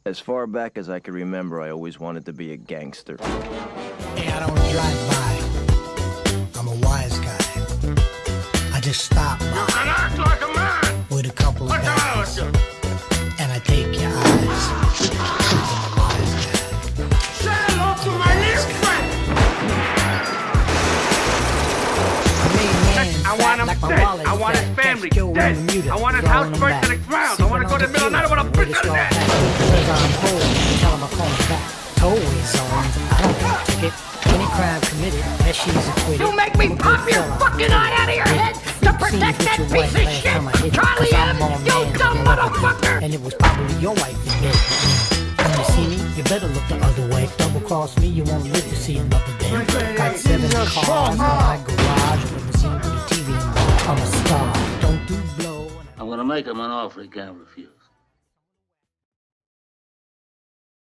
As far back as I can remember, I always wanted to be a gangster. Hey, I don't drive by. I'm a wise guy. I just stop by. You can act like a man! With a couple of What's the matter with guys. you? And I take your eyes. I'm a wise guy. Say hello to my little friend! I want him dead. I want his family dead. I want his house burnt to the ground. I want to go to the middle of the night. I want to break out of that. I'm home. Tell him I'm calling back. Tollway zones. I don't get a ticket. Any crime committed, that she's acquitted. You make me pop your fucking eye out of your head to protect that piece of shit! Charlie M, you dumb motherfucker! And it was probably your wife that did it. When you see me, you better look the other way. Double cross me, you won't live to see another day. Got 7 cars in my garage, a limousine with a TV in my. I'm a star. Don't do blow. I'm gonna make him an offer he can't refuse.